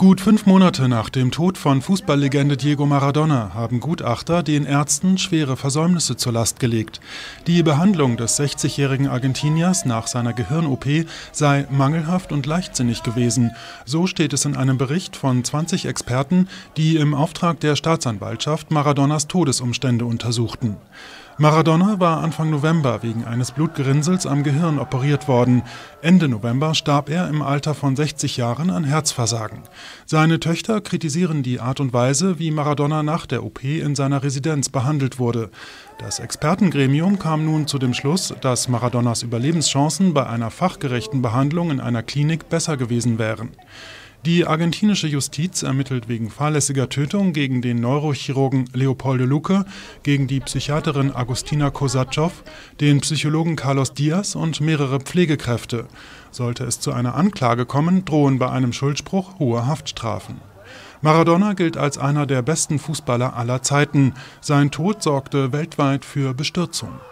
Gut 5 Monate nach dem Tod von Fußballlegende Diego Maradona haben Gutachter den Ärzten schwere Versäumnisse zur Last gelegt. Die Behandlung des 60-jährigen Argentiniers nach seiner Gehirn-OP sei mangelhaft und leichtsinnig gewesen. So steht es in einem Bericht von 20 Experten, die im Auftrag der Staatsanwaltschaft Maradonas Todesumstände untersuchten. Maradona war Anfang November wegen eines Blutgerinnsels am Gehirn operiert worden. Ende November starb er im Alter von 60 Jahren an Herzversagen. Seine Töchter kritisieren die Art und Weise, wie Maradona nach der OP in seiner Residenz behandelt wurde. Das Expertengremium kam nun zu dem Schluss, dass Maradonas Überlebenschancen bei einer fachgerechten Behandlung in einer Klinik besser gewesen wären. Die argentinische Justiz ermittelt wegen fahrlässiger Tötung gegen den Neurochirurgen Leopoldo Luque, gegen die Psychiaterin Agustina Kosatschow, den Psychologen Carlos Diaz und mehrere Pflegekräfte. Sollte es zu einer Anklage kommen, drohen bei einem Schuldspruch hohe Haftstrafen. Maradona gilt als einer der besten Fußballer aller Zeiten. Sein Tod sorgte weltweit für Bestürzung.